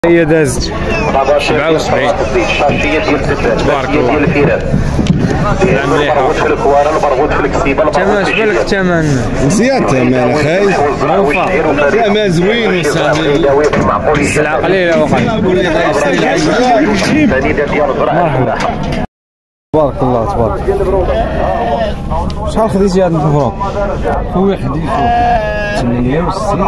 هي دازت 77 تبارك الله. مليحة. الثمن شبالك الثمن؟ مزيان الثمن اخاي، الثمن زوين وصافي. السلعة قليلة وقت. مرحبا. تبارك الله تبارك. شحال خديتي هاد المفروق؟ خويا حديث 68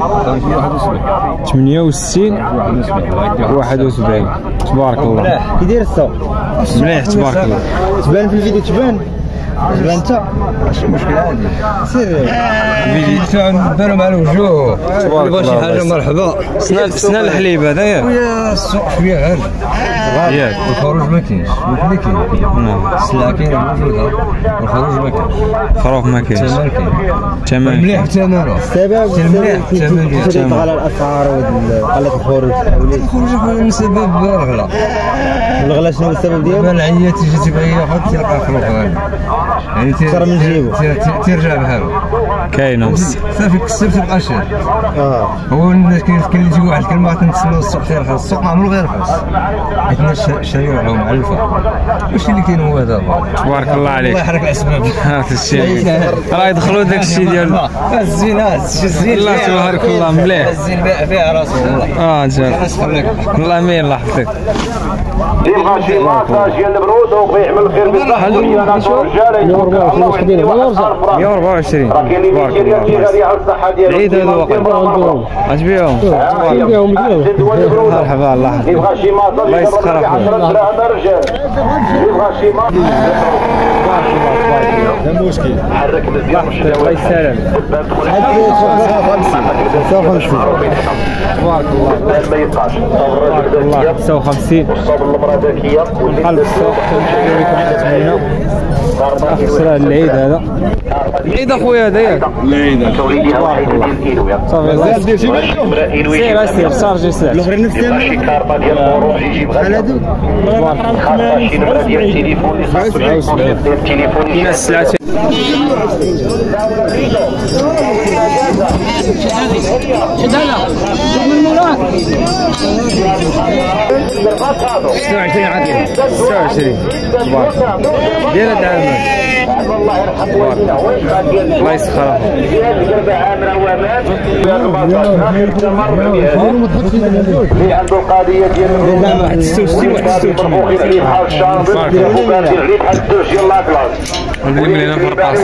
68 71 تبارك الله. كي داير السوق؟ مليح تبارك الله. تبان في الفيديو تبان انت ماشي مشكل عادي. سير الفيديو تاعنا بانوا مع الوجوه. تبارك باغي شي حاجه مرحبا. سنا الحليب هذا ياك؟ خويا السوق شويه غالي ياك الخروج ما كاينش، اللي كاين السلعه كاينه موجوده والخروج ما كاينش. خروف ما كاينش. الثمن كاين، الثمن مليح الثمن. السبب الثمن على الاسعار وقلة الخروج. الخروج خويا بسبب الغلا. الغلا شنو السبب ديالو؟ العيا تيجي تبغي ياخذ تلقى خروج غالي، يعني اكثر من جيبو ترجع بحالو. كاينه صافي كسر تبقى شاد. هو الناس كاين اللي يجي واحد الكلمه تنسميو السوق تيرخص، السوق ما عمرو غير رخص حيت الناس شاريوها معلفه. واش اللي كاين هو هذا. تبارك الله عليك. الله يحرك الاسباب. هذا الشيء راه يدخلوا داك الشيء ديال الزينات الزين. الله تبارك الله مليح. الزين فيها راسو والله. جاب الله ما يلا حفظك. اللي بغى شي ماساج ديال البرود وبغى يعمل الخير بالصحه والرجاله يتوكل الله ويهدي له الاسعار. 124 راه كاين اللي كيشري غالي على الصحه ديالو. العيد هذا وقت اش بيهم؟ مرحبا الله اللي بغى شي ماساج الله يسخر اخويا. 10 دراهم رجال. اللي بغى شي ماساج لا مشكل. حرك مزيان الله يسلم. تبارك الله. ما يبقاش تبارك الله 59 الصبر المراه ذكيه قلب السوق نوريكم التمرينه. خسر العيد هذا العيد اخويا هذا ياك العيد توليدي واحد ديال الايلويا صافي سير شارجي سير الاخرين نفس الثمن شي كارطه ديال الخروج يجيب غير هادو خاصها شي نمره ديال التليفون اللي خاصو التليفون كاين السلعه شدانا من موراك 26 عادي 26 تبارك ديال هاد العام الله يرحم والدينا الله يسخرها. اللي عنده القضيه ديال واحد 66 واحد 86 بحال الشارب وكان يعرف بحال الدوش ديال لاكلاس واللي هنا في الرقاص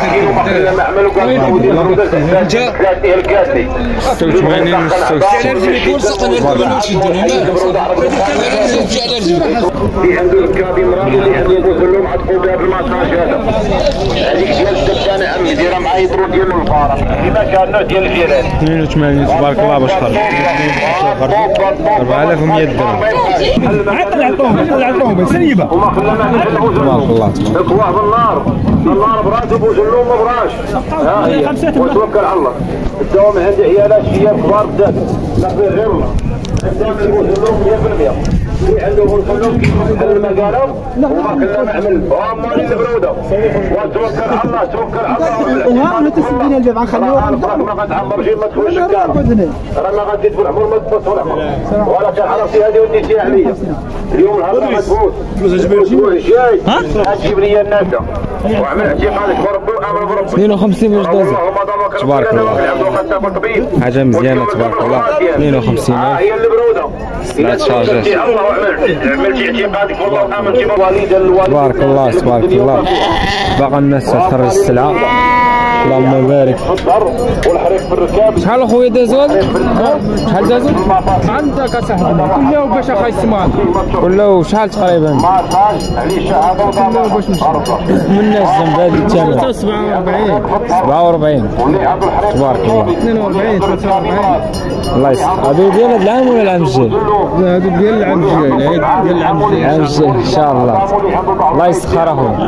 86 اللي عنده الكابيمرا اللي عنده كلهم عطفوا بها بالماساج هذا. هذيك ديال الدبانه عمي ديرها مع يدرو ديال الفاره كيما كان نوع ديال الفيران 82 تبارك الله باش خرج 4100 درهم. عطوهم سيبه وما خلانا تبارك الله اخواه بالنار النار براسه بوجلو ما براش. ها هي وتوكل على الله. الدوام عندي عيالات شياب كبار بزاف لا غير الله. الدوام بوجلو 100%. اللي عندهم الفلوس كيدخل المقاله وما كنا نعمل وامالي البروده وتوكل على الله توكل على الله. وها تسدين الباب غنخليوها ما غتعمر شي ما تدخلش الكار راه ما غادي تدخل عمر ما تبص ولا عمر ولا كان عرفتي هذه وديتيها عليا اليوم الهضره ما تفوت الاسبوع الجاي تجيب لي النافذه وعمل اعتقادك بربي وامر بربي 52 باش دازت تبارك الله. حاجه مزيانه تبارك الله 52 هي البروده لا تشارجيش عملتي اعتقادك والله امنتي بالوالده تبارك الله تبارك الله. باقا الناس تخرج السلعه اللهم بارك. والحريق في الركاب شحال اخويا دازو هذا؟ شحال دازو؟ عندك اصاحبي كله باش اخي السمان كله شحال تقريبا؟ ما صاج عليه الشهاده وضامنه من الناس جنب هذا الثمن 47 تبارك الله 42 43 الله يسخر. هذو ديال هذا العام ولا العام الجاي؟ لا هذو ديال العام الجاي العيد ديال العام الجاي العام الجاي ان شاء الله. الله يسخر اخويا.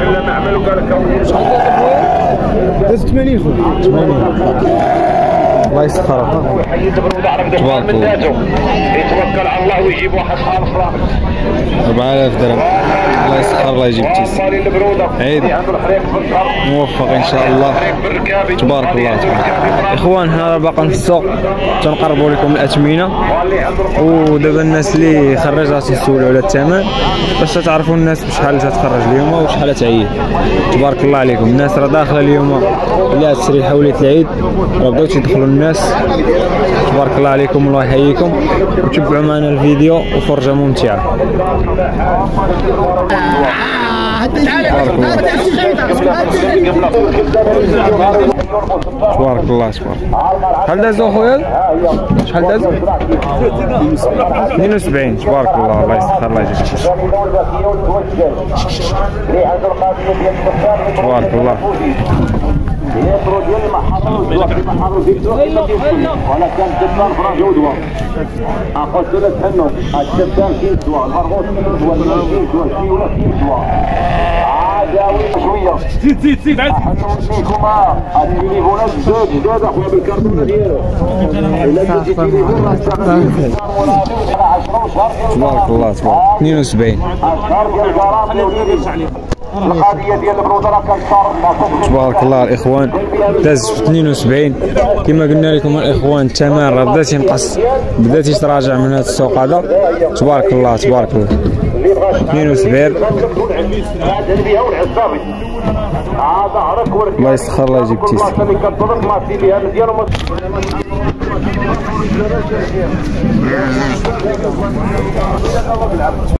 داز 80 خويا 80 الله يسخرها. تبارك الله. يتوكل على الله ويجيب واحد خالص رابط 4000 درهم. الله يسخر الله يجيب تيس. عيد موفق ان شاء الله. تبارك الله. اخوان حنا باقا في السوق تنقربوا لكم الاثمنه، ودابا الناس اللي خرجات يسولوا على الثمن باش تعرفوا الناس بشحال تتخرج اليوم وشحال تعيد. تبارك الله عليكم. الناس راه داخله اليوم اللي تشري حوليه العيد راه بداو تيدخلوا الناس. تبارك الله عليكم الله يحييكم، وتبعوا معنا الفيديو وفرجه ممتعه. تبارك الله. شحال دازو خويا؟ شحال دازو؟ 72. تبارك الله. الله يسخر الله يجزيك. تبارك الله. ولا كان جبار فرا جودوا اخذ ثلاث حنو الجبار كيف دوا المرغوط ولا كيف دوا شي ولا كيف دوا عاداوي شويه زيد حنوكما التليفونات زاد اخويا بالكرتونه ديالو تبارك الله. تبارك 72. القضيه ديال البرودة راه كنصار. تبارك الله. الاخوان داز في 72 كما قلنا لكم الاخوان. الثمن راه بدا تينقص، بدا تيتراجع من هذا السوق هذا. تبارك الله. تبارك الله. 72. الله يسخر الله يجيب تيس.